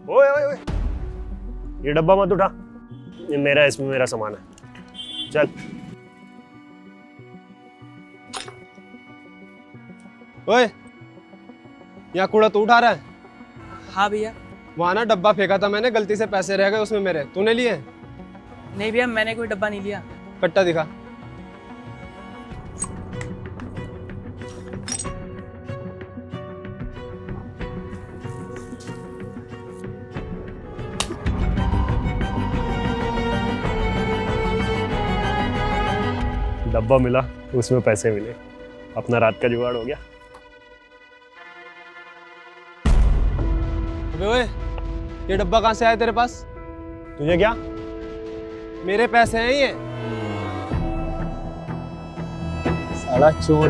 ओए ओए ओए, ये डब्बा मत उठा, ये मेरा है, इसमें मेरा सामान है। चल। ओए, यहाँ कूड़ा तू उठा रहा है? हाँ भैया। वहाँ ना डब्बा फेंका था मैंने, गलती से पैसे रह गए उसमें मेरे, तूने लिए? नहीं भैया, मैंने कोई डब्बा नहीं लिया। कट्टा दिखा। डब्बा मिला, उसमें पैसे मिले, अपना रात का जुगाड़ हो गया। अबे ओए, ये डब्बा कहाँ से आया तेरे पास? तुझे क्या? मेरे पैसे हैं ये। साला चोर।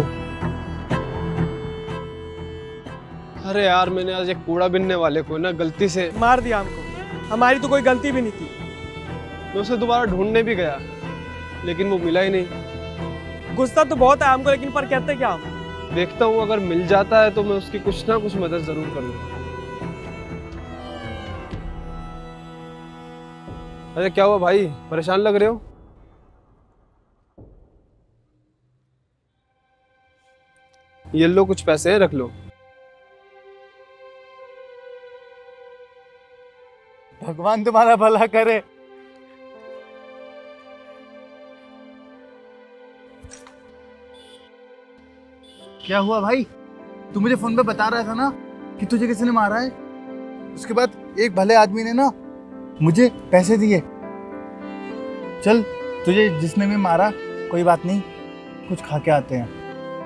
अरे यार, मैंने आज एक कूड़ा बिनने वाले को ना गलती से मार दिया हमको, हमारी तो कोई गलती भी नहीं थी। मैं उसे दोबारा ढूंढने भी गया, लेकिन वो मिला ही नहीं। गुस्सा तो बहुत है हमको, लेकिन पर कहते क्या हम? देखता हूँ, अगर मिल जाता है तो मैं उसकी कुछ ना कुछ मदद जरूर करूँगा। अरे क्या हुआ भाई, परेशान लग रहे हो? ये लो, कुछ पैसे हैं, रख लो। भगवान तुम्हारा भला करे। क्या हुआ भाई? तू मुझे फोन पे बता रहा था ना कि तुझे किसी ने मारा है। उसके बाद एक भले आदमी ने ना मुझे पैसे दिए। चल, तुझे जिसने भी मारा कोई बात नहीं, कुछ खा के आते हैं।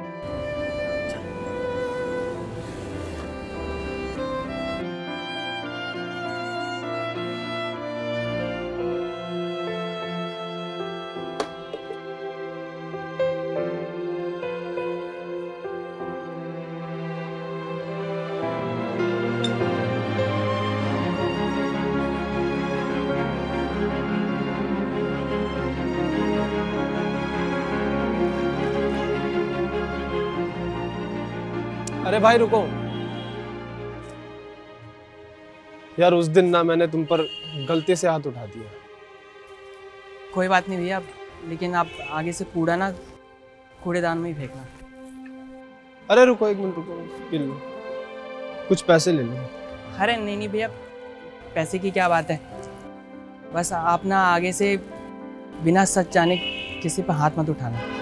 अरे भाई रुको यार, उस दिन ना मैंने तुम पर गलती से हाथ उठा दिया। कोई बात नहीं भैया, लेकिन आप आगे से कूड़ा ना कूड़ेदान में ही फेंकना। अरे रुको, एक मिनट रुको, पी लो, कुछ पैसे ले लो। अरे नहीं नहीं भैया, पैसे की क्या बात है, बस आप ना आगे से बिना सच जाने किसी पर हाथ मत उठाना।